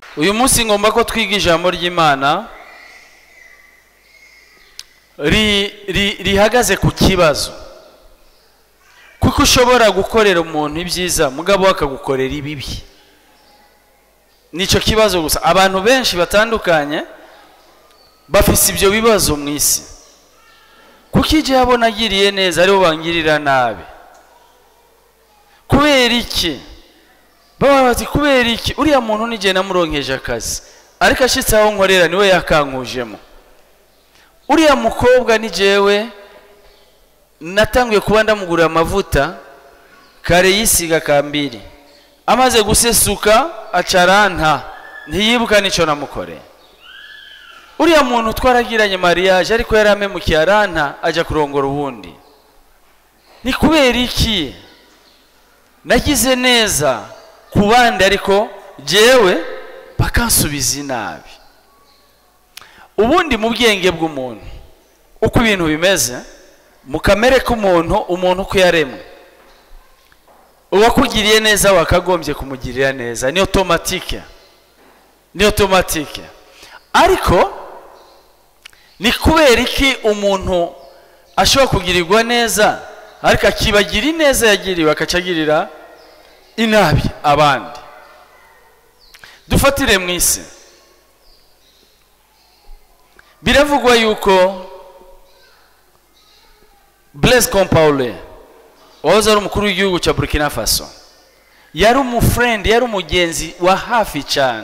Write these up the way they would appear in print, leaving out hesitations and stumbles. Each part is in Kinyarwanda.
uyu munsi ngomba ko twiga ijambo ry'Imana rihagaze ku kibazo, kuko ushobora gukorera umuntu ibyiza mugabo akagukorera ibibi. Nico kibazo gusa. Abantu benshi batandukanye bafise ibyo bibazo mu isi, kuko ije abona agiriye neza aribo bangirira nabi. Kubera iki? Baba bati kubera iki? Uriya muntu nije namuronkeje akazi, ariko ashitse aho nkorera niwe yakankujemo. Uriya mukobwa ni jewe natanguye kuba ndamugurira amavuta kare yisiga kambiri, amaze gusesuka acaranta ntiyibuka nico namukoreye. Uriya muntu twaragiranye mariage ariko yaramemukiye aranta aja kurongora ubundi. Ni kubera iki? Nagize neza kubandi ariko jewe bakansubiza inabi. Ubundi mu bwenge bw'umuntu uko ibintu bimeze, mu kamere k'umuntu, umuntu uko yaremwe, uwakugiriye neza wakagombye kumugirira neza, ni automatique, ni automatique. Ariko ni kubera iki umuntu ashobora kugirirwa neza ariko akibagira ineza yagiriwe akacagirira inabi abandi? Dufatire mu isi, biravugwa yuko Blaise Compaoré wahoze ari umukuru w'igihugu cya Burkina Faso yari umufriend, yari umugenzi wa hafi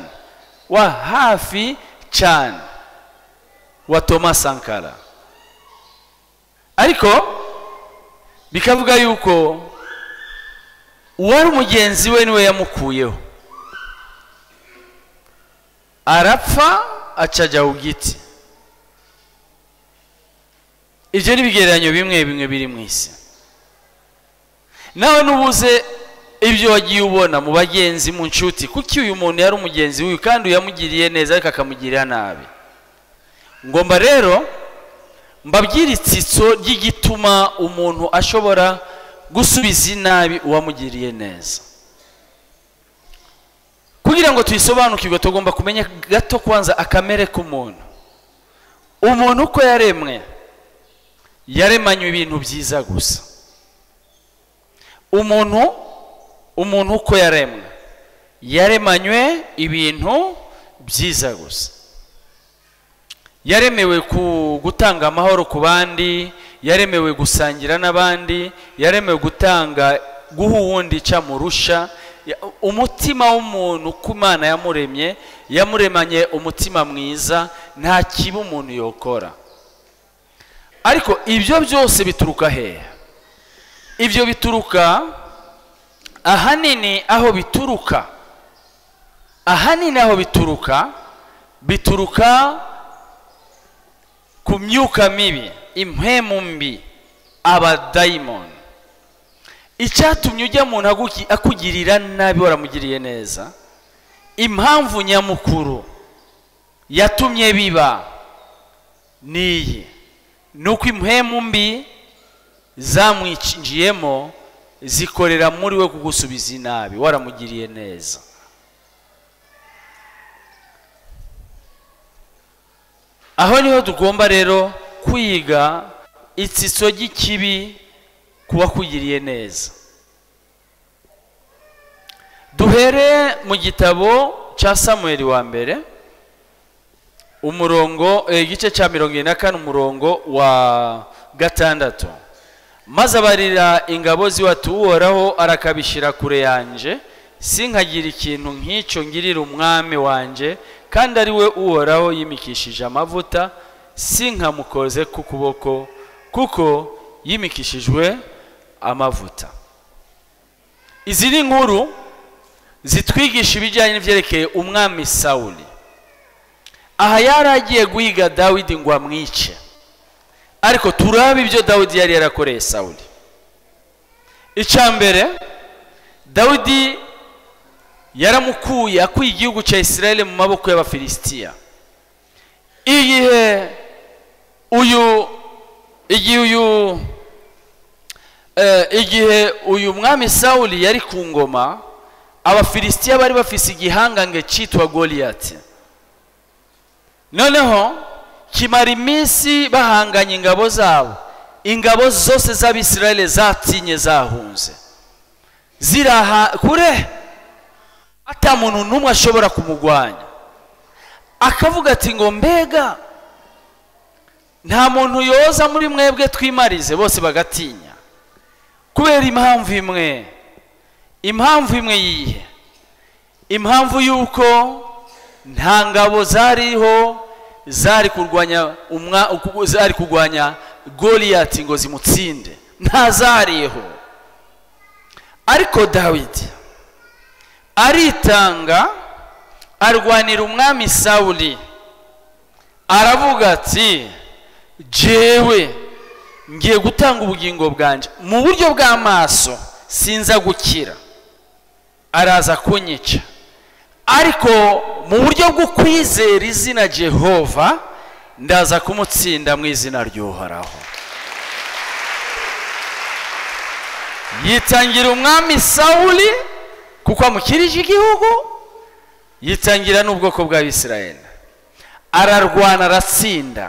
cyane wa Thomas Sankara. Ariko bikavuga yuko uwari umugenzi we niwe yamukuyeho, arapfa acaja ku giti. Ibyo ni bigereranyo bimwe bimwe biri mu isi. Nawe nubuze ibyo wagiye ubona mu bagenzi, mu nshuti, kuki uyu muntu yari umugenzi w'uyu kandi yamugiriye neza ariko akamugirira nabi. Ngomba rero mbabwira itsitso ry'igituma umuntu ashobora gusubiza inabi uwamugiriye neza. Kugira ngo tuyisobanukirwe tugomba kumenya gato kwanza akamere k'umuntu. Umuntu uko yaremwe, yaremanywe ibintu byiza gusa. Umuntu uko yaremwe, yaremanywe ibintu byiza gusa. Yaremewe gutanga amahoro ku bandi, yaremewe gusangira n'abandi, yaremewe guha uwundi camurusha. Umutima w'umuntu uko Imana yamuremye, yamuremanye umutima mwiza, nta kibi umuntu yokora. Ariko ibyo byose bituruka hehe? Ibyo bituruka ahanini aho bituruka ku myuka mibi, impemu mbi, abadayimoni. Icyatumye ujya muntu akugirira nabi waramugiriye neza, impamvu nyamukuru yatumye biba niyi, nuko impemu mbi zamwinjiyemo zikorera muri we kugusubiza inabi waramugiriye neza. Aho niho tugomba rero kwiga itsitso ry'ikibi kuba kugiriye neza. Duhere mu gitabo cya Samuel wa mbere, igice cya 44 umurongo wa 6. Maze abarira ingabo ziwati Uhoraho arakabishira kure yanje, sinkagira ikintu nk'icyo ngirira umwami wanje, kandi ari we Uhoraho yimikishije amavuta, sinkamukoze ku kuboko, kuko yimikishijwe amavuta. Izi ni inkuru zitwigisha ibijyanye n'ivyerekeye umwami Sawuli. Aha yaragiye guhiga Dawidi ngo amwice, ariko turaba ibyo Dawidi yari yarakoreye Sawuli. Icambere, Dawidi yaramukuye akuye igihugu cya Israeli mu maboko y'Abafilisitiya. Igihe uyu mwami Sawuli yari ku ngoma, abafilisitiya bari bafise igihangange cyitwa Goliyati. Noneho kimara iminsi bahanganye ingabo zabo, ingabo zose z'Abisirayeli zatinye zahunze ziraha kure, ata muntu n'umwe ashobora kumugwanya. Akavuga ati ngo mbega nta muntu yoza muri mwebwe twimarize, bose bagatinya kubera impamvu imwe. Impamvu imwe yihe? Impamvu yuko nta ngabo zariho zari kurwanya Goliyati ngo zimutsinde, nta zariho. Ariko Dawidi aritanga arwanira umwami Sawuli, aravuga ati jewe ngiye gutanga ubugingo bwanje mu buryo bw'amaso, sinza gukira, araza kunyica, ariko mu buryo bwo kwizera izina Jehova ndaza kumutsinda mu izina ry'Uhoraho. Yitangira umwami Sawuli kuko amukirije igihugu, yitangira n'ubwoko bw'Abisirayeli, ararwana aratsinda.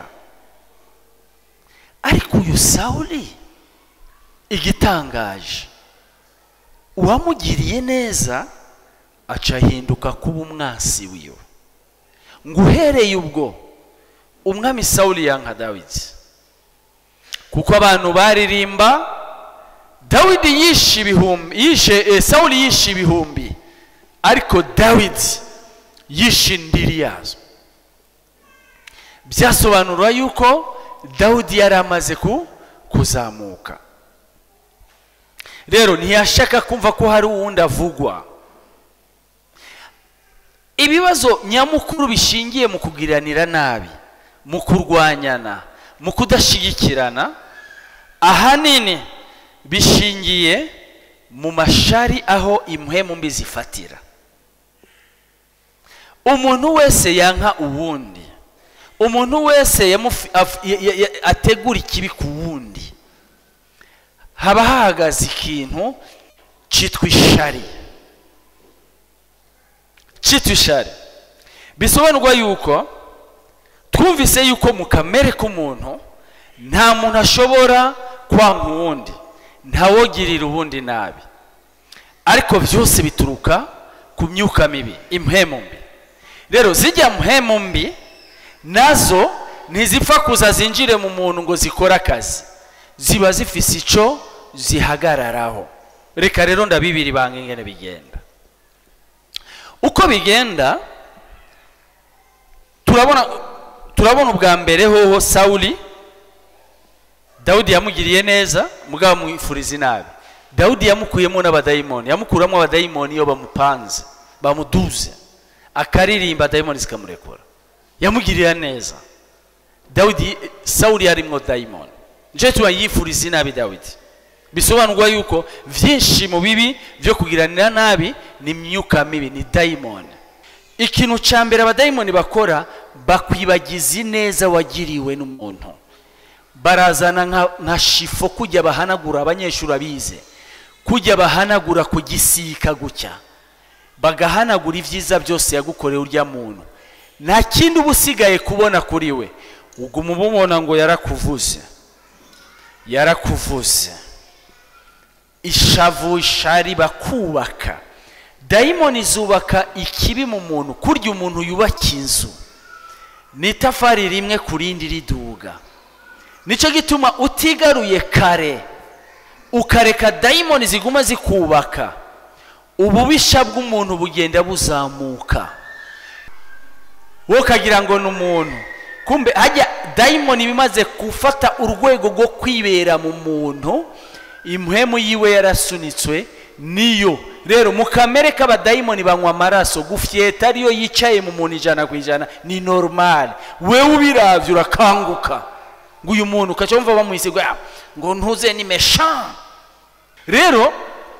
Ariko uyu Sawuli igitangaje, uwamugiriye neza aca hinduka kuba umwasi wiwe. Ngo uhereye ubwo umwami Sawuli yanka Dawidi, kuko abantu baririmba Dawidi yishe ibihumbi, Sawuli yishe ibihumbi, ariko Dawidi yishe indiri yazo. Byasobanura yuko Dawidi yari amaze kuzamuka. Rero ntiyashaka kumva ko hari uwundi avugwa. Ibibazo nyamukuru bishingiye mu kugiranira nabi, mu kurwanyana, mu kudashigikirana, ahanini bishingiye mu mashari aho impwemu mbi zifatira. Umuntu wese yanka uwundi, umuntu wese ategura ikibi ku wundi, haba hahagaze ikintu cyitwa ishari. Cyitwa ishari bisobanurwa yuko twumvise yuko mu kamere k'umuntu nta muntu ashobora kwanga uwundi, ntawogirira uwundi nabi, ariko byose bituruka ku myuka mibi, impwemu mbi. Rero zijya mpwemu mbi nazo ntizipfa kuza zinjire mu muntu ngo zikore akazi, ziba zifise ico zihagararaho. Reka rero ndabibiri banga ingene bigenda. Uko bigenda turabona ubwa mbere hoho Sawuli, Dawidi yamugiriye neza mugabo mwifuriza inabi. Dawidi yamukuyemo n'abadayimoni, yamukuramo abadayimoni iyo bamupanze bamuduze, akaririmba dayimoni zikamurekura. Yamugiriye neza. Sawuli yarimwo dayimoni, nje tuyifuriza inabi Dawidi. Bisobanurwa yuko vyinshi mu bibi byo kugiranira nabi ni myuka mibi, ni dayimoni. Ikintu ca mbere abadayimoni bakora, bakwibagiza neza wagiriwe n'umuntu. Barazana nka shifo kujya bahanagura abanyeshuri abize, kujya bahanagura ku gisika gutya, bagahanagura ivyiza byose yagukoreye urya muntu. Nta kindi ubusigaye kubona kuri we, uguma ubona ngo yarakuvuze, yarakuvuze. Ishavu, ishari bakubaka. Dayimoni zubaka ikibi mu muntu, kurya umuntu yubaka inzu n'itafari rimwe kurindi riduga. Nico gituma utigaruye kare ukareka dayimoni ziguma zikubaka, ububisha bw'umuntu bugenda buzamuka. Wo kagira ngo n'umuntu, kumbe hajya dayimoni bimaze gufata urwego rwo kwibera mu muntu, impwemu yiwe yarasunitswe niyo. Rero mukamere k'abadayimoni banywa amaraso, gufyeta ariyo yicaye mu muntu 100% ni normal. Wewe ubiravye urakanguka ngo uyu muntu ukacumva bamuhisigwa ngo ntuze ni méchant. Rero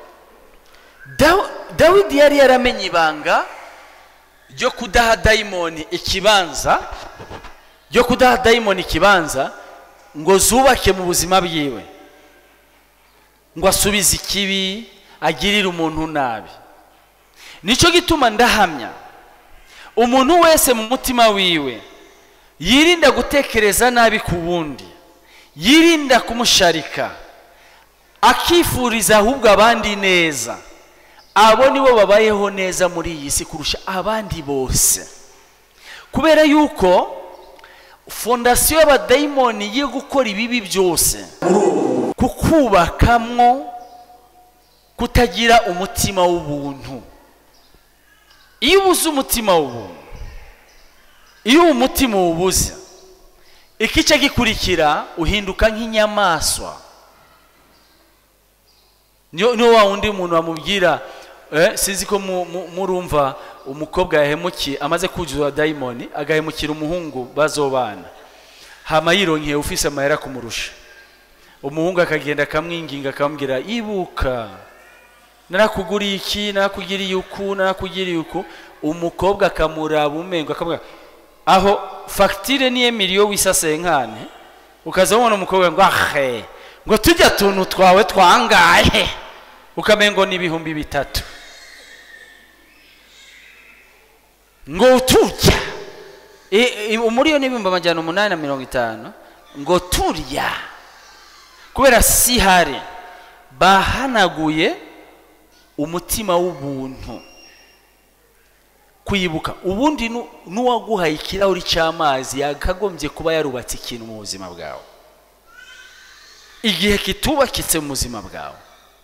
Dawidi yari yaramenye ibanga ryo kudaha dayimoni ikibanza, ryo kudaha dayimoni ikibanza ngo zubake mu buzima bwiwe, ngo asubize ikibi, agirire umuntu nabi. nico gituma ndahamya umuntu wese mu mutima wiwe yirinda gutekereza nabi ku wundi, yirinda kumusharika, akifuriza ahubwo abandi neza, abo nibo babayeho neza muri iyi si kurusha abandi bose. Kubera yuko fondasiyo y'abadayimoni yo gukora ibibi byose kukubakamwo kutagira umutima w'ubuntu. Iyo ubuze umutima w'ubuntu, iyo umutima ubuze, ikice gikurikira uhinduka nk'inyamaswa. Niyo wa undi umuntu amubwira sinzi ko murumva umukobwa yahemukiye amaze kuzuza dayimoni agahemukira umuhungu bazobana, hama yironkeye ufise amahera kumurusha, umuhungu akagenda akamwinginga akamubwira ibuka narakuguriye iki, narakugiriye uku, narakugiriye uku. Umukobwa akamuraba umengo akamubwira aho facture ni emilio wisasenkane, ukazabona umukobwa ngo ahe ngo tujya tuntu twawe twangaye, ukamengo ni 3,000 ngo turya umuriyo ni 850 ngo turya, kubera si hari bahanaguye umutima w'ubuntu. Kwibuka ubundi nuwaguhaye ikirahuri cy'amazi yakagombye kuba yarubatse ikintu mu buzima bwawe. Igihe kitubakitse mu buzima bwawe,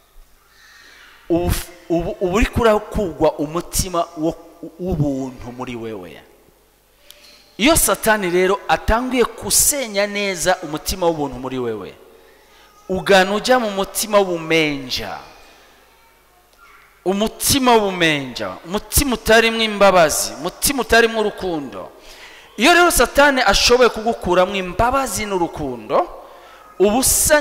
ubu uri kurakugwa umutima w'ubuntu muri wewe. Iyo Satani rero atanguye kusenya neza umutima w'ubuntu muri wewe, uganuja mu mutima w'ubumenja, umutima w'ubumenja, umutima utarimwe imbabazi, umutima utarimwe urukundo. Iyo rero Satani ashoboye kugukuramwe imbabazi n'urukundo, ubusa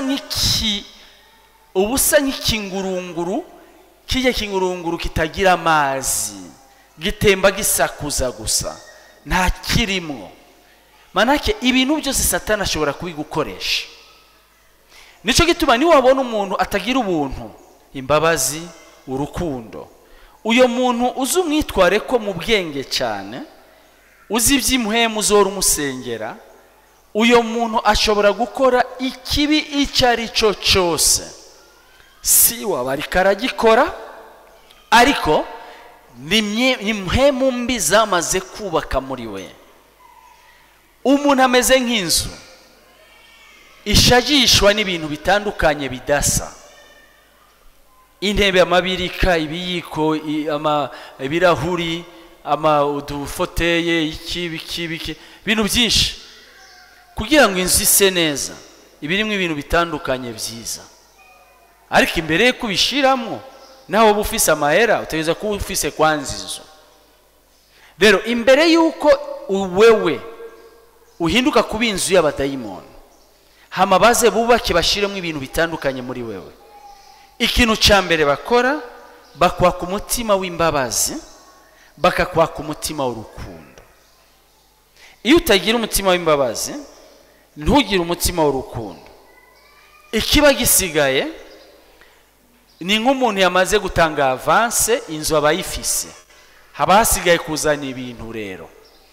nk'ikingurunguru, kije kingurunguru kitagira amazi, gitemba gisakuza gusa, nta kirimo. Manake ibintu byose Satani ashobora kubigukoresha. Nico gituma ni wabona umuntu atagira ubuntu, imbabazi, urukundo, uyo muntu uzumwitware ko mu bwenge cyane, uzi iby'imuhemu uzora umusengera, uyo muntu ashobora gukora ikibi icari cyo cyose. Si wabari karagikora, ariko ni muhemu mbi zamaze kubaka muri we. Umuntu ameze nk'inzu ishajishwa n'ibintu bitandukanye bidasa, intebe, amabirika, ibiyiko, ibirahuri, udufoteye, iki bintu byinshi, kugira ngo inzu ise neza ibirimo ibintu bitandukanye byiza. Ariko imbere yo kubishiramo naho uba ufise amahera, utegeza kuba ufise kwanza inzu. Rero imbere yuko wewe uhinduka kuba inzu y'abadayimoni, hama baze bubake bashiremo ibintu bitandukanye muri wewe. Ikintu cyambere bakora, bakwaka umutima w'imbabazi, bakakwaka umutima w'urukundo. Iyo utagira umutima w'imbabazi, ntugire umutima w'urukundo, ikiba gisigaye ni nk'umuntu yamaze gutanga avance, inzu abayifise, haba hasigaye kuzana ibintu. Rero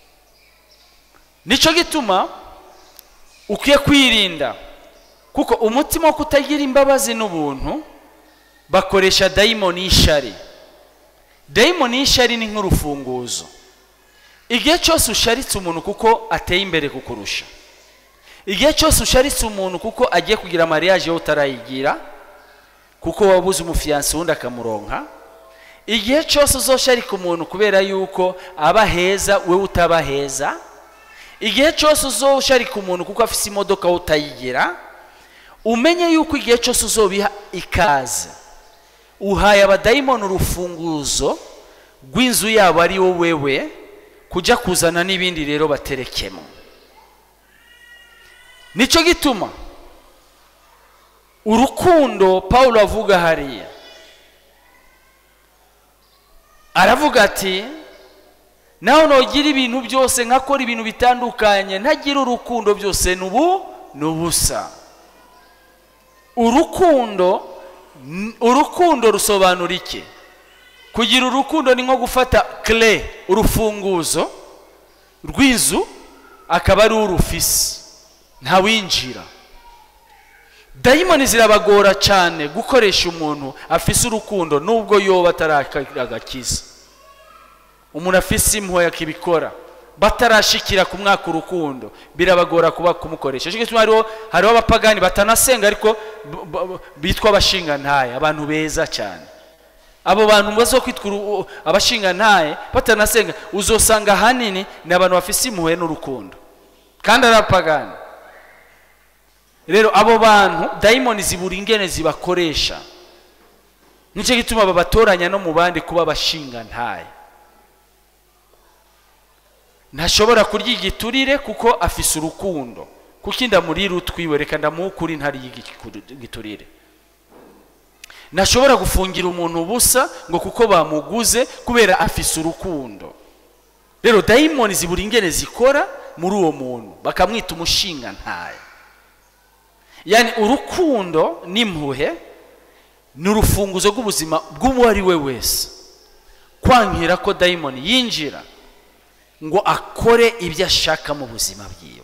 nico gituma ukwiye kwirinda, kuko umutima wo kutagira imbabazi n'ubuntu bakoresha dayimoni y'ishari. Dayimoni y'ishari ni nk'urufunguzo. Igihe cyose usharitse umuntu kuko ateye imbere kukurusha, igihe cyose usharitse umuntu kuko agiye kugira mariage yo utarayigira, kuko wabuze umufiyanse wundi akamuronka, igihe cyose uzosharika umuntu kubera yuko aba heza wewe utaba heza, igihe cyose uzosharika umuntu kuko afise imodoka utayigira, umenye yuko igihe cyose uzobiha ikaze uhaye abadayimoni urufunguzo rw'inzu yabo ari wewe, kujya kuzana n'ibindi rero baterekemo. Nico gituma urukundo Paulo avuga hariya, aravuga ati naho nogira ibintu byose, nkakora ibintu bitandukanye, ntagira urukundo, byose nubusa. Urukundo rusobanura iki? kugira urukundo ni nko gufata clé, urufunguzo rw'inzu akaba ari urufisi ntawinjira. Dayimoni zirabagora cyane gukoresha umuntu afise urukundo nubwo yoba ataragakiza. Umuntu afise impuhwe yakibikora batarashikira ku mwaka urukundo birabagora kuba kumukoresha. Cyo gituma hariho abapagani batanasenga ariko bitwa abashinga ntaye, abantu beza cyane. Abo bantu bazo kwitwa abashinga ntaye batanasenga uzosanga hanini ni abantu bafise impuhwe n'urukundo kandi arapagani. Rero abo bantu dayimoni zibura ingene zibakoresha, nicyo gituma babatoranya no mu bandi kuba abashinga ntaye. Ntashobora kurya igiturire kuko afise urukundo, kuko indamurira utwiwe reka ndamukuri ntari igiturire. Ntashobora gufungira umuntu ubusa ngo kuko bamuguze kubera afise urukundo. Rero dayimoni zibura ingene zikora muri uwo muntu bakamwita umushinga ntaye. Yani urukundo n'impuhwe ni urufunguzo rw'ubuzima bw'uwo ari we wese. Kwankira ko dayimoni yinjira ngo akore ibyo ashaka mu buzima bwiwe.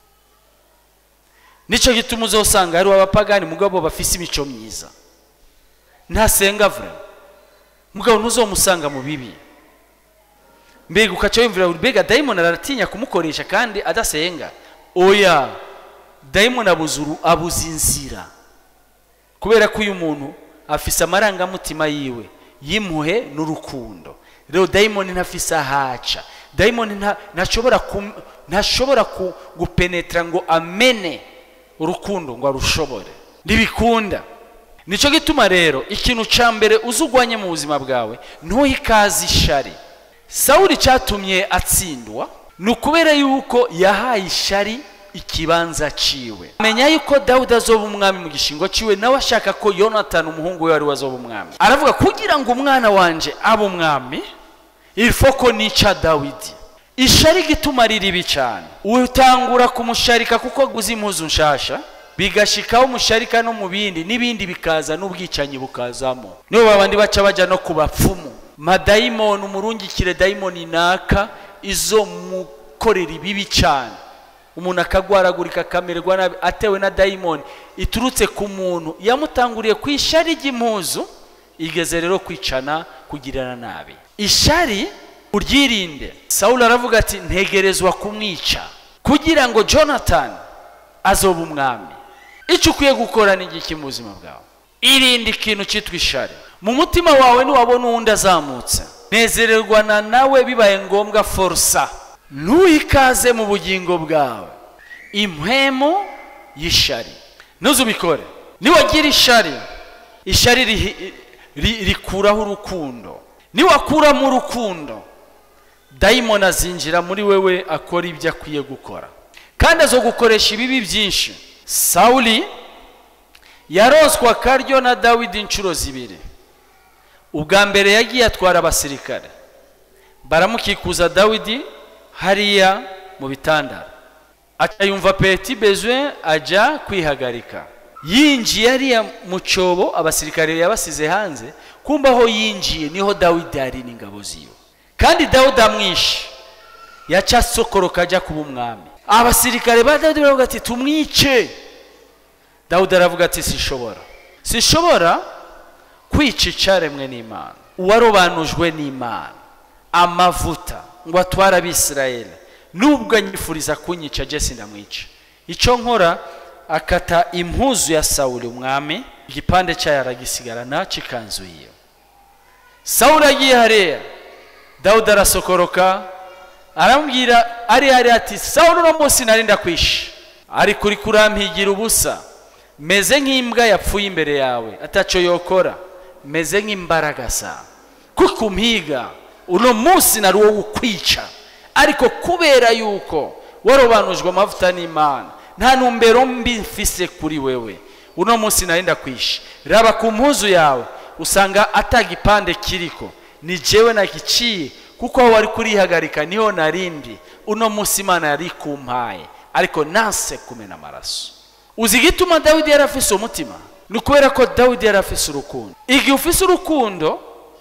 Nico gituma uzosanga ari abapagani mugabo bafise imico myiza, ntasenga vure mugabo nuzomusanga mu bibi. Mbega ukaca wimvira mbega dayimoni aratinya kumukoresha kandi adasenga. Oya, dayimoni abuza inzira kubera ko uyu muntu afise amarangamutima yiwe y'impuhwe n'urukundo. Rero dayimoni ntafise ahaca. Dayimoni ntashobora gupenetra ngo amene urukundo ngo arushobore, ntibikunda. Nico gituma rero ikintu ca mbere uzugwanye mu buzima bwawe ntuhikaze ishari. Sawuli cyatumye atsindwa nukubera yuko yahaye ishari ikibanza ciwe. Menya yuko Dawudi azoba umwami mu gishingo ciwe, nawe ashaka ko Yonatani umuhungu we wari wazoba umwami. Aravuga kugira ngo umwana wanje abe umwami ilfoko nica Dawidi. Ishari gituma riribi cyane. Utangura kumusharika kuko aguze impuzu nshasha, bigashikaho umusharika no mu bindi n'ibindi bikaza n'ubwicanyi bukazamo. Nibo babandi baca baja no kubapfumu. Madayimoni umurungikire dayimoni naka izo mukorera ibibi cyane. Umuntu akagwaragurika kamererwa nabi atewe na dayimoni iturutse ku muntu yamutanguriye kwishari ry'impuzu, igeze rero kwicana kugirana nabi. Ishari uryirinde. Sawuli aravuga ati ntegerezwa kumwica kugira ngo Jonathan azoba umwami. Icyo ukwiye gukora ni iki mu buzima bwawe? Irinde ikintu cyitwa ishari. Mu mutima wawe niwabona uwundi azamutse, nezererwana nawe bibaye ngombwa forsa. Ntuhikaze mu bugingo bwawe impwemu y'ishari, ntuzubikore. Niwagira ishari, ishari rikuraho urukundo. Niwakuramo urukundo, dayimoni azinjira muri wewe akora ibyo akwiye gukora kandi azogukoresha ibibi byinshi. Sawuli yaroswa karyo na Dawidi inshuro zibiri. Ubwa mbere yagiye atwara abasirikare, baramukikuza Dawidi hariya mu bitandara, akayumva petit besoin ajya kwihagarika. Yinjiye hariya mu cyobo abasirikare yabasize hanze, kumba aho yinjiye niho Dawidi ari n'ingabo ziwe, kandi Dawidi amwishe yaca sokoroka ajya kuba umwami. Abasirikare ba Dawidi baravuga ati tumwice. Dawidi aravuga ati sishobora kwica icaremwe n'Imana, uwarobanujwe n'Imana amavuta ngo atwara Abisirayeli, nubwo anyifuriza kunyica je sindamwica. Icyo nkora akata impuzu ya Sawuli umwami, igipande cyayo aragisigarana cikanzu yiwe. Sawuli agiye hariya, Dawudi arasokoroka arambwira ari ati Sawuli no munsi narinda kwisha, ari kuri kurampigira ubusa, meze nk'imbwa yapfuye imbere yawe ataco yokora, meze nk'imbaraga sa kuko umpiga uno munsi nari wo kwica, ariko kubera yuko warobanujwe amavuta n'Imana nta numbero mbi mfise kuri wewe, uno munsi narinda kwisha. Raba ku mpuzu yawe usanga atagipande kiriko, ni jewe nakiciye kuko wari kurihagarika niho narindi. Uno munsi Imana yari kumpaye ariko nanse kumena amaraso. Uzi gituma Dawidi yarafise umutima? Nukubera ko Dawidi yarafise urukundo. Igihe ufise urukundo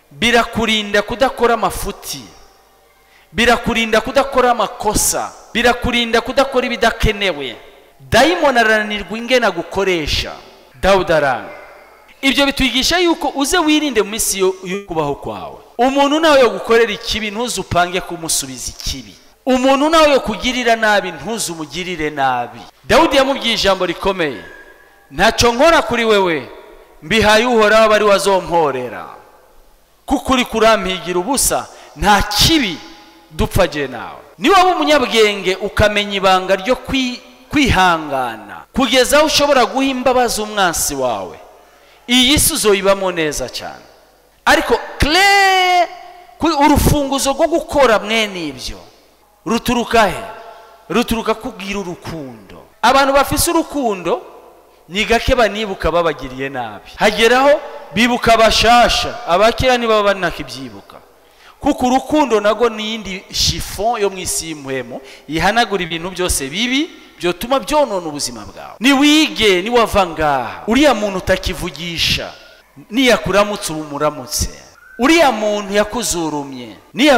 birakurinda kudakora amafuti, birakurinda kudakora amakosa, birakurinda kudakora ibidakenewe. Dayimoni arananirwa ingena gukoresha. Dawudi aranga. Ibyo bitwigisha yuko uze wirinde mu minsi yo kubaho kwawe. Umuntu nawe yo gukorera ikibi ntuzupange kumusubiza ikibi. Umuntu nawe yo kugirira nabi ntuzumugirire nabi. Dawudi yamubwiye ijambo rikomeye, ntacyo nkora kuri wewe mbihaye Uhoraho bari wazomporera, kuko uri kurampigira ubusa, nta kibi dupfa je nawe. Ni waba umunyabwenge ukamenya ibanga ryo kwihangana kugeza aho ushobora guha imbabazi umwansi wawe, iyi si uzoyibamo neza cyane. Ariko urufunguzo rwo gukora mwene ibyo ruturuka he? Ruturuka kugira urukundo. Abantu bafise urukundo ni gake banibuka babagiriye nabi, hageraho bibuka bashasha, abakira niba banakibyibuka. Kuko urukundo nago ni indi chiffon yo mwisi y'impuhemo ihanagura ibintu byose bibi byotuma byonona ubuzima bwawe. Ni wige, ni wavanga uriya muntu utakivugisha, ni yakuramutse umuramutse. Uriya muntu yakuzurumye,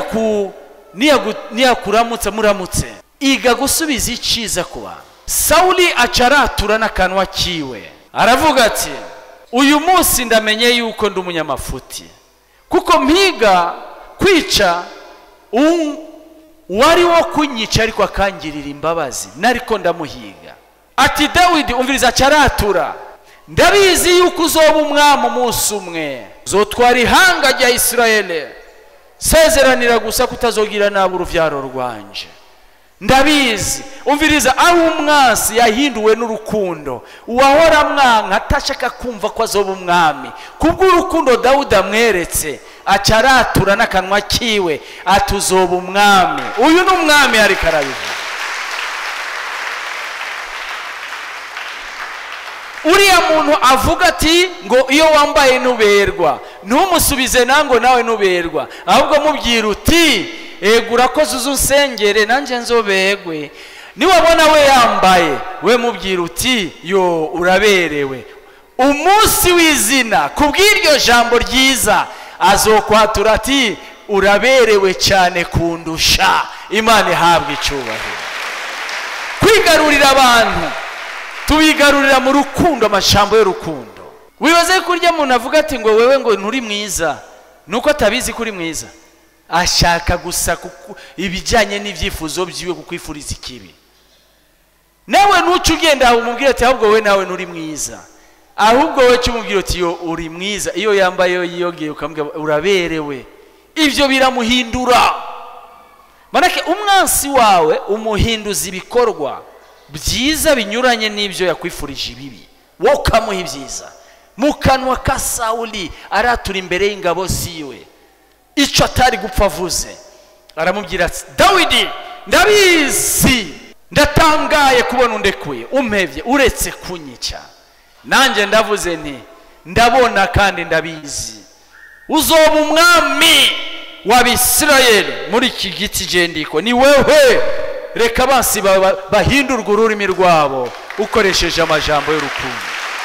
ni yakuramutse muramutse. Iga gusubiza iciza kuba. Sauli acaratura n'akanwa kiwe, aravuga ati uyu munsi ndamenye yuko ndi umunyamafuti, kuko mpiga kwica wari wo kunyica ariko akangirira imbabazi, nariko ndamuhiga. Ati Dawidi umviriza acaratura, ndabizi yuko uzoba umwami umunsi umwe, uzotwara ihanga rya Isirayeli, sezeranira gusa kutazogira nabi uruvyaro rwanje. Ndabizi. Umviriza, aho umwansi yahinduwe n'urukundo, uwahora mwanka atashaka kumva ko azoba umwami, kubw'urukundo Dawudi amweretse, acaratura n'akanwa kiwe atuzoba umwami. Uyu ni umwami ariko arabivuga. Uriya muntu avuga ati ngo iyo wambaye nuberwa, ntumusubize nango nawe nuberwa, ahubwo mubwira uti ego urakoze uzusengere nanje nzobegwe. Niwabona we yambaye, we mubwira uti yo uraberewe. Umunsi w'izina kubw'iryo jambo ryiza azokwatura ati uraberewe cyane kundusha. Imana ihabwe icyubahiro. Kwigarurira abantu tubigarurira mu rukundo, amajambo y'urukundo. Wibaze kurya umuntu avuga ati ngo wewe ngo nturi mwiza, nuko atabizi kuri mwiza, ashaka gusa ibijyanye n'ibyifuzo byiwe kukwifuriza ikibi. Nawe nuca ugenda umubwira ati ahubwo we nawe nturi mwiza, ahubwo we cyumubwira ati yo uri mwiza. Iyo yambaye yiyogeye ukambwira uraberewe, ibyo biramuhindura. Manake umwansi wawe umuhinduza ibikorwa byiza binyuranye n'ibyo yakwifurije ibibi, wowe ukamuha ibyiza. Mu kanwa ka Sauli aratura imbere y'ingabo ziwe icyo atari gupfa avuze, aramubwira ati Dawidi ndabizi, ndatangaye kubona undekuye, umpevye uretse kunyica. Nanjye ndavuze nti ndabona kandi ndabizi uzoba umwami w'Abisirayeli muri iki giti jendiko. Ni wewe, reka abansi bahindurwa ururimi rwabo ukoresheje amajambo y'urukundo.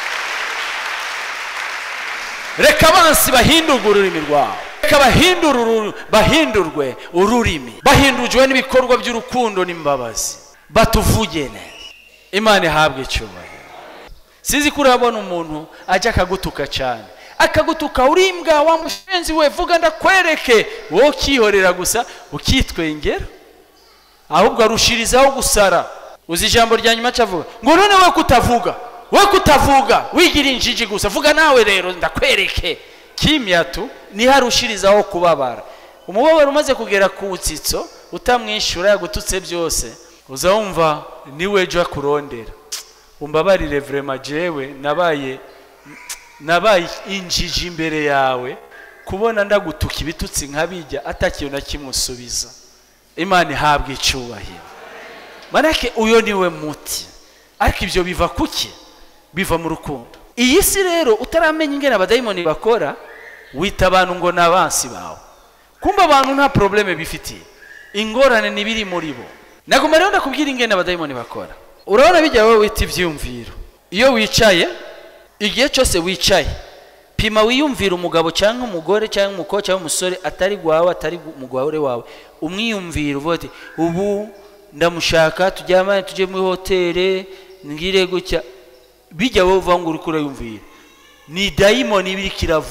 Reka abansi bahindurwa ururimi rwabo, reka bahindurwe ururimi, bahindujwe n'ibikorwa by'urukundo n'imbabazi, batuvuge neza. Imana ihabwe icyubahiro. Sizi ko urabona umuntu ajya akagutuka cyane, akagutuka urimbwa wa mushenzi we, vuga ndakwereke, wowe ukihorera gusa ukitwengera, ahubwo arushirizaho gusara. Uzi ijambo rya nyuma cyavuga ngo none we kutavuga wigira injiji gusa, vuga nawe rero ndakwereke. Kimya tu ni harushirizaho kubabara. Umubabaro umaze kugera ku utsitso utamwishyura yagututse byose, uzawumva niwe ejo akurondera. Umbabarire vraiment jewe nabaye injiji imbere yawe, kubona ndagutuka ibitutsi nkabijya atakiyo na kimusubiza. Imana ihabwe icyubahiro. Manake uyo niwe muti. Ariko ibyo biva kuki? Biva mu rukundo. Iyi si rero utaramenya ingene abadayimoni bakora, wita abantu ngo nabansi bawe. Kumba abantu nta probleme bifitiye, ingorane nibiri muri bo. Nagomba rero ndakubwira ingene abadayimoni bakora. Urabona bijya wowe wita ivyumviro. Iyo wicaye, igihe cyose wicaye pima wiyumvira umugabo cyangwa umugore cyangwa umukobwa cyangwa umusore atari gwawe atari umugore wawe, umwiyumvira uvuga ati ubu ndamushaka tujyamane tuje muri hoteli ngire gutya, bijya wowe uvuga ngo uri kurayumvira ni dayimoni ibiri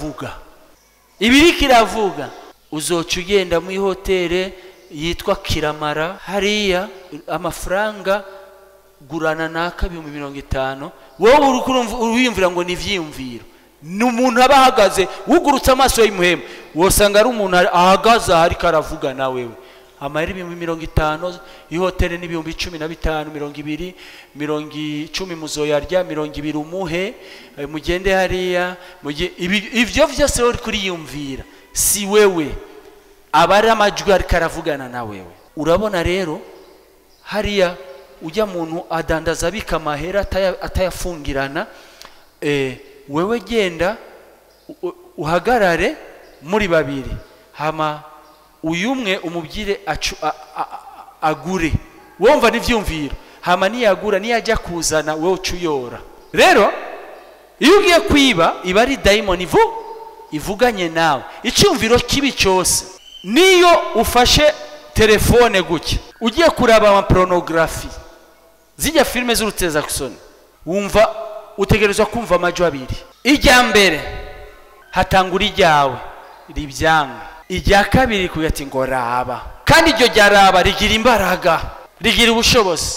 kiravuga. Uzoca ugenda muri hoteli yitwa Kiramara hariya amafaranga gurana naka 50, wowe uri uriyumvira ngo ni vyiyumviro. Ni umuntu aba ahagaze wugurutse amaso y'imuhema, wosanga ari umuntu ahagaze ahari karavuga na wewe. Amahera 50, ihoteli ni 15, 20, 10 muzoyarya 20 umuhe mugende hariya ivyo vyose uri kuriyumvira si wewe, abari amajwi ari karavugana na wewe. Urabona rero hariya ujya muntu adandaza bika mahera atayafungirana, wewe genda uhagarare muri babiri, hama uyumwe umubyire agure, wumva n'ivyumviro, hama niyagura niyajya kuzana wewe ucuyora. Rero iyo ugiye kwiba iba ari daimoni ivuganye nawe icyumviro kibi cyose. Niyo ufashe telefone gutya ugiye kuraba ama pornography zijya filme z'uruteza kusoni, wumva utegerezwa kumva amajwi abiri. Ijya mbere hatangura ijyawe ribyanga, ijya kabiri kuyati ngo raba, kandi iryo jya raba rigira imbaraga rigira ubushobozi.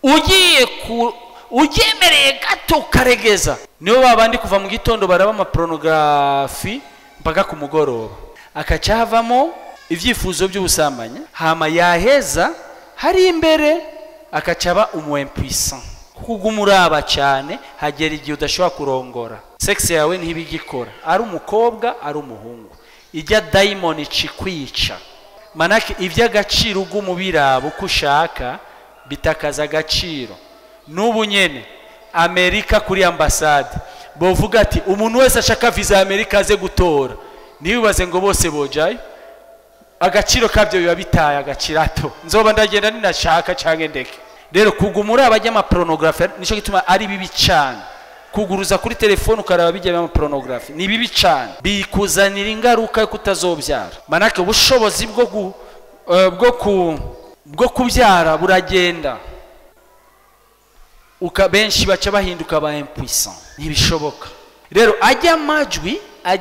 Ugemereye gato karegeza, niyo babandi kuva mu gitondo baraba ama pornography mpaka ku mugoroba, akaca havamo ivyifuzo by'ubusamanya, hama yaheza hari imbere akacaba umwempuissant kugumuraba cyane, hagera igihe udashobora kurongora, sex yawe ntibigikora, ari umukobwa ari umuhungu. Ijya daimoni cikwica, manake ivy'agaciro ugumubirabo kushaka bitakaza agaciro. N'ubu nyene Amerika kuri ambasade bovuga ati umuntu wese ashaka visa ya Amerika aze gutora, nibibaze ngo bose bojayo, agaciro kabyo biba bitaye agacirato, nzoba ndagenda ninashaka canke ndeke. Rero kugumura abajya ama pornography nico gituma ari bibi cyane. Kuguruza kuri telefone ukaraba bijya ama pornography ni bibi cyane, bikuzanira ingaruka yo kutazobyara. Manake ubushobozi bwo kubyara buragenda, benshi baca bahinduka ba impuissant, ntibishoboka. Rero ajya majwi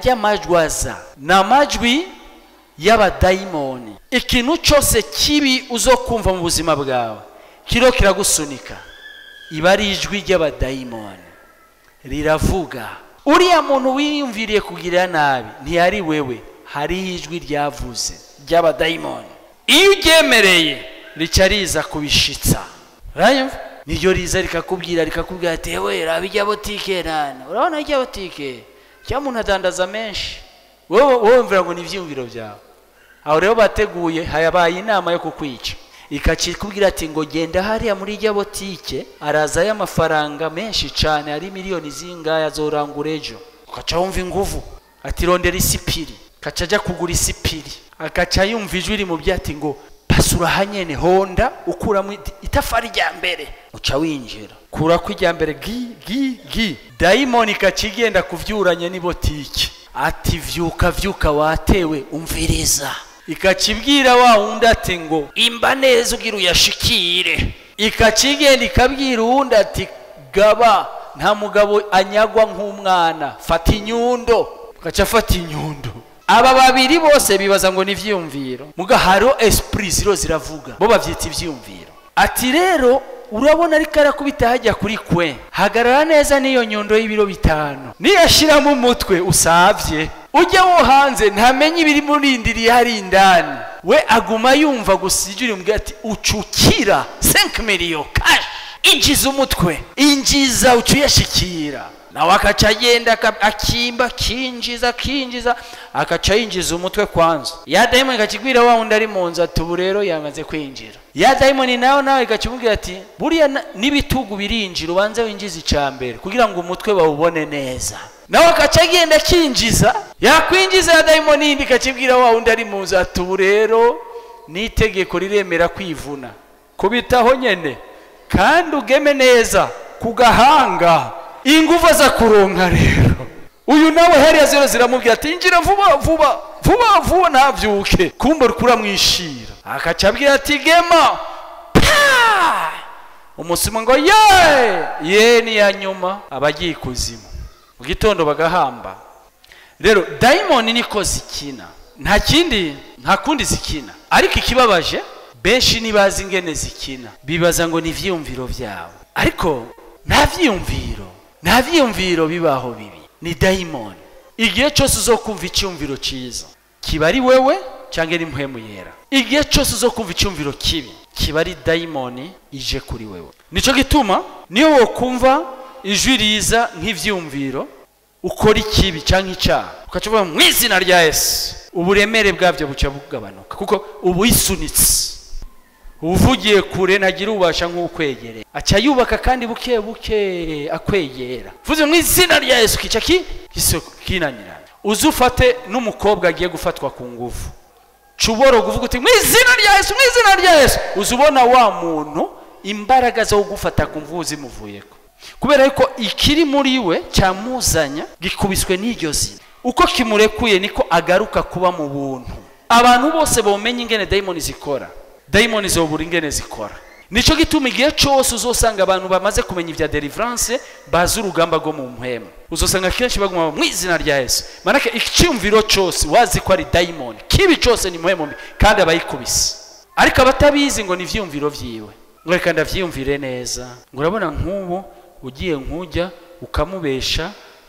aza na majwi y'abadaimoni. Ikintu cyose kibi uzokumva mu buzima bwawe kiro kiragusunika, iba ari ijwi ry'abadaimoni riravuga. Uriya muntu wiyumviriye kugira nabi ntiyari wewe, hari ijwi ryavuze ry'abadaimoni. Iyo ugemereye rica riza kubishitsa, urayumva? Niryo riza rikakubwira ati ewe rabijya botike nana, urabona ijya botike cya muntu adandaza menshi, wowe mvira ngo nivyumviro byawe. Aho rero bateguye hayabaye inama yo kukwica, ikakikubwira ati ngo genda hariya muri ijya botike, araza y'amafaranga menshi cyane, ari miliyoni zingaya zorangura ejo. Ukaca wumva inguvu ati rondera isipiri, kaca ajya kugura isipiri, akaca yumva ijwi iri mu byati ngo pasura hanyene honda ukuramo itafari rya mbere, uca winjira kura kwijya mbere gi daimoni kacigenda kuvyuranye ni botike, ati vyuka watewe umviriza. Ikacibwira wa wundi ati ngo imba neza ugira uyashikire, ikacigenda ikabwira uwundi ati gaba nta mugabo anyagwa nk'umwana, fata inyundo. Kaca fata inyundo. Aba babiri bose bibaza ngo ni vyumviro, muga haro esprit ziravuga, bo bavyita ivyumviro. Ati rero urabona ariko arakubita hajya kuri kwe, hagarara neza niyo nyundo y'ibiro 5, niyashira mu mutwe usavye, ujya wo hanze ntamenye ibiri murindiriye hari indani, we aguma yumva gusijuri mbwa ati ucukira 5 million cash, injiza umutwe, injiza ucuyashikira. Na wakaca yenda akimba kinjiza akaca yinjiza umutwe kwanza. Ya daimoni ikakigwira wa wundi ari mu nzu ati ubu rero yamaze kwinjira. Ya daimoni nawe ikakimubwira ati buriya n'ibitugu birinjira, ubanze winjiza icambere kugira ngo umutwe bawubone neza. Nawe akaca yenda kinjiza, yakwinjiza ya daimoni indi ikakibwira wa wundi ari mu nzu ati ubu rero n'itegeko riremera kwivuna, kubitaho nyene kandi ugeme neza kugahanga. Inguva za kuronka rero uyu nawe hariya zero ziramubwira ati injira vuba vuba vuba vuba ntabyuke, kumbe urikura mwishira, akaca abwira ati gema umusuma ngo ye ni ya nyuma abagiye ikuzimu, mu gitondo bagahamba. Rero dayimoni niko zikina, nta kundi zikina. Ariko ikibabaje benshi nibazi ingene zikina, bibaza ngo ni ivyiyumviro vyabo, ariko nta vyiyumviro bibaho bibi, ni dayimoni. Igihe cyose uzokumva icyumviro cyiza kiba ari wewe cyangwa ni mpwemu yera. Igihe cyose uzokumva icyumviro kibi kiba ari dayimoni ije kuri wewe. Nico gituma niyo wokumva ijwi riza nk'ivyumviro ukora ikibi cyangwa icyaha, ukacuvuga mu izina rya Yesu, uburemere bwabyo buca bugabanuka, kuko ubu isunitse, uvugiye kure ntagira ubasha nk'ukwegereye, aca yubaka kandi buke buke akwegera. Vuze mu izina rya Yesu kica kinanirana. Uzufate n'umukobwa agiye gufatwa ku nguvu, cuboro kuvuga uti mu izina rya Yesu, mu izina rya Yesu, uzubona wa muntu imbaraga zo gufata ku mvuzi muvuyeko, kubera yuko ikiri muri we cyamuzanya gikubiswe n'iryo zina. Uko kimurekuye niko agaruka kuba mu buntu. Abantu bose bomenye ingene dayimoni zikora, dayimoni zobura ingene zikora. Nico gituma igihe cyose uzosanga abantu bamaze kumenya ivya deliverance bazi urugamba rwo mu mpemu, uzosanga kenshi baguma mu izina rya Yesu. Manake icyumviro cyose wazi ko ari dayimoni, kibi cyose ni mpemu kandi abayikubise. Ariko abatabizi ngo ni vyumviro vyiwe, ngo reka ndavyumvire neza. Ngo urabona nk'ubu ugiye nkujya ukamubesha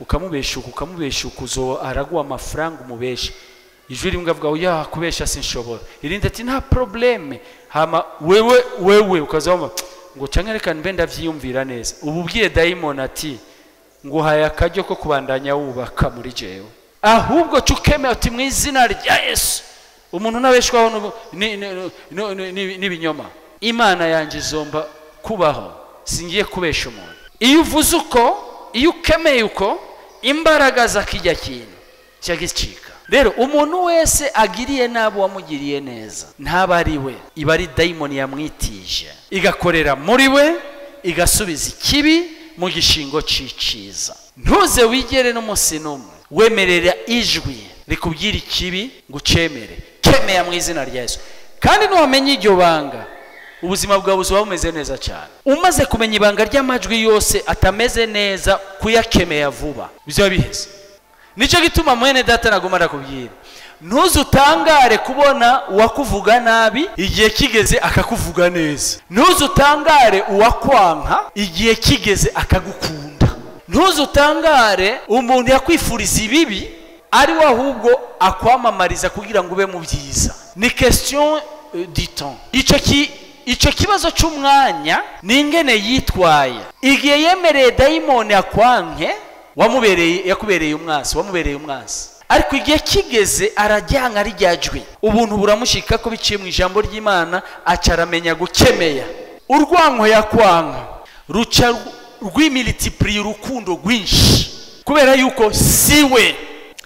uzo araguha amafaranga umubesha, ijwi rimwe avuga oya kubesha sinshobora, irindi ati nta probleme, hama wewe ukazoma ngo canke reka mbe ndavyiyumvira neza. Ubu bwiye dayimoni ati ngo haya akaryo ko kubandanya wubaka muri jewe, ahubwo cukeme ati mu izina rya Yesu. Umuntu nabeshwaho n'ibinyoma, Imana yanje izomba kubaho, singiye kubesha umuntu. Iyo uvuze uko, iyo ukemeye uko, imbaraga zakijya kintu cyagicika. Rero umuntu wese agiriye nabo wamugiriye neza ntaba ari we, iba ari dayimoni yamwitije, igakorera muri we, igasubiza ikibi mu gishingo ciciza. Ntuze wigere n'umunsi n'umwe wemerera ijwi rikubwira ikibi ngo ucemere, kemeye mu izina rya Yesu. Kandi nuwamenye iryo banga, ubuzima bwawe buba bumeze neza cyane. Umaze kumenya ibanga ry'amajwi yose atameze neza, kuyakemeye vuba bizaba biheze. Nico gituma mwene data naguma ndakubwira, ntuzutangare kubona uwakuvuga nabi igihe kigeze akakuvuga neza. Ntuzutangare uwakwanka igihe kigeze akagukunda. Ntuzutangare umuntu yakwifuriza ibibi ari we ahubwo akwamamariza kugira ngo ube mu byiza. Ni question du temps. Ico kibazo cy'umwanya ni ingene yitwaye. Igihe yemereye dayimoni akwanke, yakubereye umwasi, ariko igihe kigeze arajyanga rijyajwe, ubuntu buramushika ko biciye mu ijambo ry'Imana, acaramenya gukemeya. Urwanko yakwanka ruca rw'imilitipli urukundo rwinshi, kubera yuko siwe.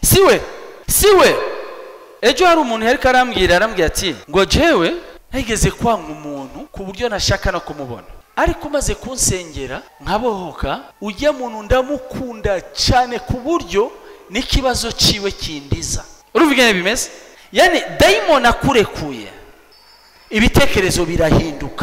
Ejo hari umuntu yari karambwira ati ngo jewe nageze kwanka umuntu ku buryo nashaka no kumubona, ariko umaze kunsengera nkabohoka, ujya muntu ndamukunda cyane ku buryo n'ikibazo ciwe kindiza. Uruvugane bimeze, yani dayimoni akurekuye, ibitekerezo birahinduka.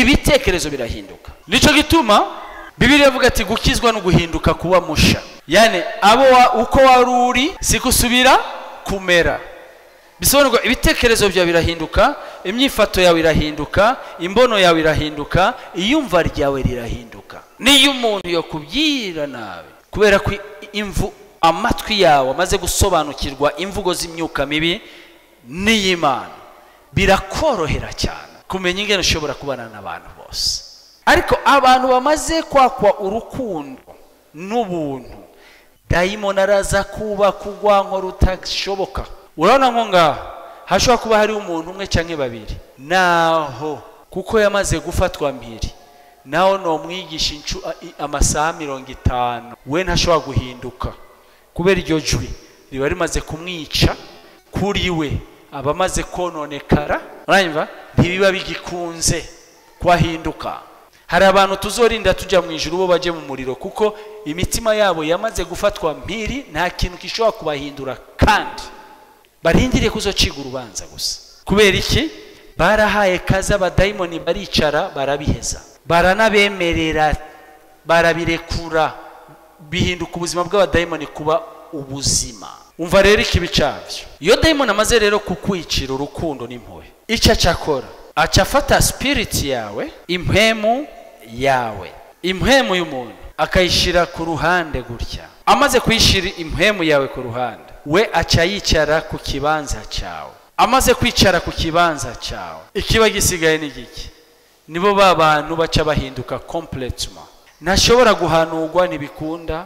Nico gituma Bibiliya ivuga ati gukizwa no guhinduka kuba musha, yani uko wari uri sikusubira kumera. Bisobanurwa ibitekerezo byawe birahinduka, imyifato yawe irahinduka, imbono yawe irahinduka, iyumva ryawe rirahinduka. Niyo umuntu yakubwira nabi, kubera ko amatwi yawe amaze gusobanukirwa imvugo z'imyuka mibi n'iy'Imana, birakorohera cyane kumenya ingene ushobora kubana n'abantu bose. Ariko abantu bamaze kwakwa urukundo n'ubuntu, dayimoni araza kuba kugwanko rutashoboka. Urabona ngo ngaho hashobora kuba hari umuntu umwe cyangwa babiri, naho kuko yamaze gufatwa mpiri, naho no mwigisha amasaha 50, we ntashobora guhinduka, kubera iryo jwi riba rimaze kumwica kuri we, abamaze kononekara. Uranyumva, ntibiba bigikunze kwahinduka. hari abantu tuzorinda tujya mu ijuru bo baje mu muriro kuko imitima yabo yamaze gufatwa mpiri, nta kintu gishobora kubahindura, kandi barindiriye kuzociga urubanza gusa. Kubera iki? Barahaye kaza abadayimoni, baricara barabiheza, baranabemerera, barabirekura, bihinduka ubuzima bw'abadayimoni kuba ubuzima. Umva rero ikibi cyavyo, iyo dayimoni amaze rero kukwicira urukundo n'impuhwe, icyo acakora aca afata spirit yawe, impwemu yawe, impwemu y'umuntu akayishira ku ruhande gutya. Amaze kuyishira impwemu yawe ku ruhande, we aca yicara ku kibanza cyawe. Amaze kwicara ku kibanza cyawe, ikiba gisigaye ni giki? Nibo ba bantu baca bahinduka completely. Ntashobora guhanurwa, ntibikunda.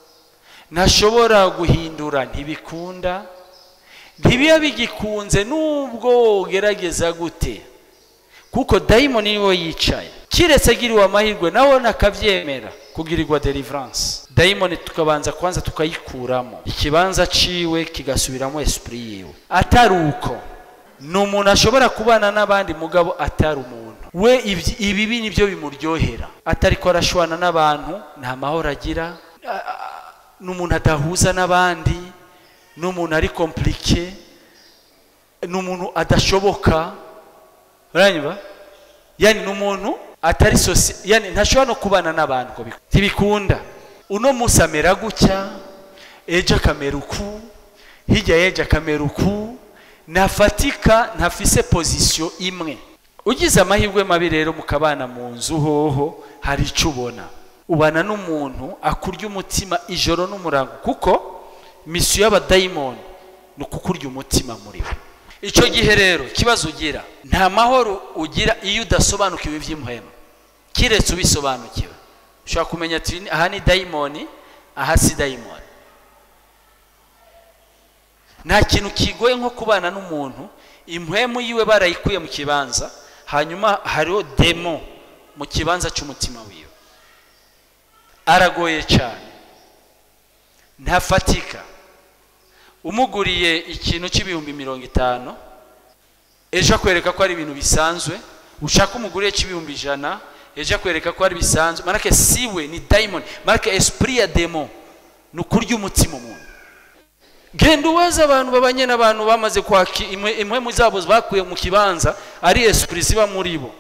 Ntashobora guhindura, ntibikunda. Ntibiba bigikunze nubwo ugerageza gute, kuko dayimoni niwe yicaye. Kiretse agiriwe amahirwe nawe nakavyemera kugirirwa deliverance, dayimoni tukabanza kwanza tukayikuramo, ikibanza ciwe kigasubiramo esprit yiwe. Atari uko n'umuntu ashobora kubana n'abandi mugabo atari umuntu, we ibibi nibyo bimuryohera. Atari ko arashwana n'abantu, nta mahoro agira, n'umuntu adahuza n'abandi, n'umuntu ari compliqué, n'umuntu adashoboka. Uranyumva? Yani n'umuntu atari yani ntashobora no kubana n'abantu ngo ntibikunda. Uno musi amera gutya, ejo akamera uku, hirya y'ejo akamera uku, nafatika, ntafise position imwe. Ugize amahirwe mabi rero mukabana mu nzu hoho, hari icyo ubona. Ubana n'umuntu akurya umutima ijoro n'umurango, kuko misiyo y'abadayimoni ni ukukurya umutima muri we. Icyo gihe rero kibazo ugira, nta mahoro ugira iyo udasobanukiwe iby'impwemu. Kiretse ubisobanukiwe, ushobora kumenya ati aha ni dayimoni, aha si dayimoni. Nta kintu kigoye nko kubana n'umuntu impwemu yiwe barayikuye mu kibanza, hanyuma hariho demo mu kibanza cy'umutima wiwe. Aragoye cyane, ntafatika. Umuguriye ikintu cy'ibihumbi 50, ejo akwereka ko ari ibintu bisanzwe. Ushaka umuguriye cy'ibihumbi 100, ejo akwereka ko ari bisanzwe. Marake siwe ni diamond, marake esprit ya demo nukurya umutima umuntu. Genda ubaza abantu babanye n'abantu bamaze kwaki impwemu zabo bakuye mu kibanza, ari esprit ziba muri bo.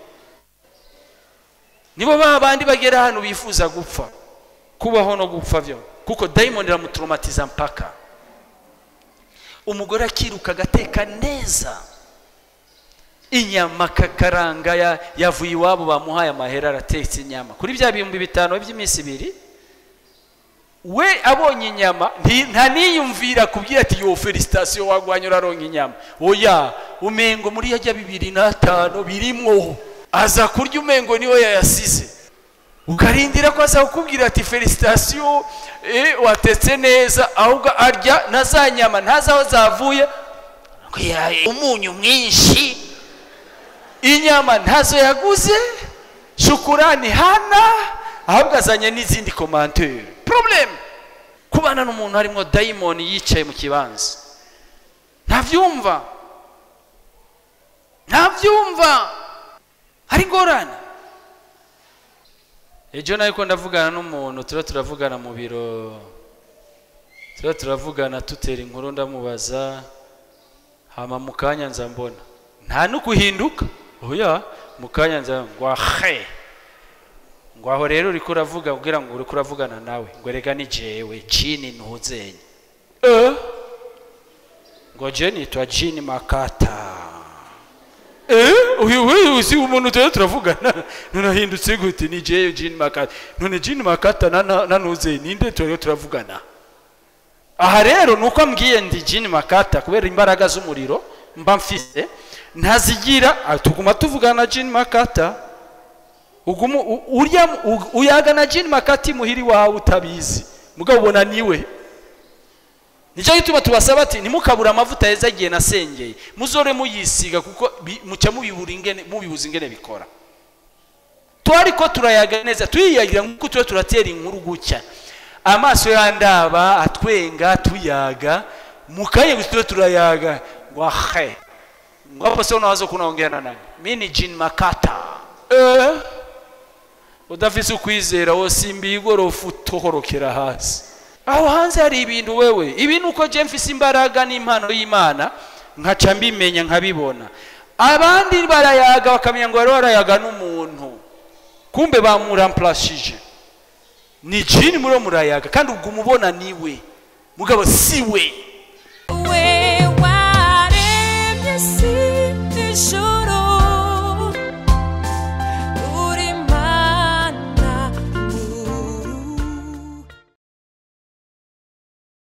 Nibo babandi bagera hano bifuza gupfa, kubaho no gupfa byo, kuko diamond iramutraumatiza mpaka. Umugore akiruka agateka neza, inyama kakaranga yavuye iwabo bamuhaye amahera, aratetse inyama kuri bya 5,000 by'iminsi 2. We abonye inyama nta niyumvira kubwira ati yo felicitation wagwanye uraronka inyama. Oya, umengo muri yajya 2,500 birimwo, aza kurya umengo niwe yayasize. Ukarindira ko aza kukubwira ati felicitation watetse neza, ahubwo arya naza nyama ntazaho zavuye, umunyu mwinshi, inyama ntazo yaguze, shukurani hana, ahubwo azanye n'izindi commentaire. Problem kubana n'umuntu harimo dayimoni yicaye mu kibanza, ntavyumva hari ngorane. Ejo nayiko ndavugana n'umuntu, turavugana mu biro, turavugana tutera inkuru, ndamubaza, hama mukanya nza mbona nta nukuhinduka. Oya, mukanya nza ngwahe, ngwaho rero uri kuravuga kugira ngo uri kuravugana nawe, ngo rega ni jewe jini ntuzenye. Ngo jeni twa jini makata. Uyu uzi umuntu turavugana, none hindutse gute ni jewe jini makata. None jini makata nanuze ninde turavugana. Aha rero nuko ambwiye ndi jini makata kubera imbaraga z'umuriro mba mfise, ntazigira tuguma tuvugana jini makata. Uyaga na jini makati muhiri wawe utabizi, mugabo ubona niwe. Nicyo gituma tubasaba ati nimukabura amavuta yeza giye nasengeye, muzore muyisiga kuko muca mubibuza ingene bikora. Twariko turayaga neza, tuyiyagira nkuko turatera inkuru gucya, amaso yandaba atwenga tuyaga, mukaye gutyo turayaga wahe. Ngapo sio unawaza kunaongea na nani? Mimi ni jini makata. udafise ukwizera wosimbiye igorofa utohorokera hasi. Aho hanze hari ibintu wewe, ibintu uko je mfise imbaraga n'impano y'Imana nkaca mbimenya nkabibona. Abandi barayaga bakamenya ngo barayaga n'umuntu, kumbe bamuramplashije ni jini muri murayaga kandi ubwo umubona niwe mugabo siwe.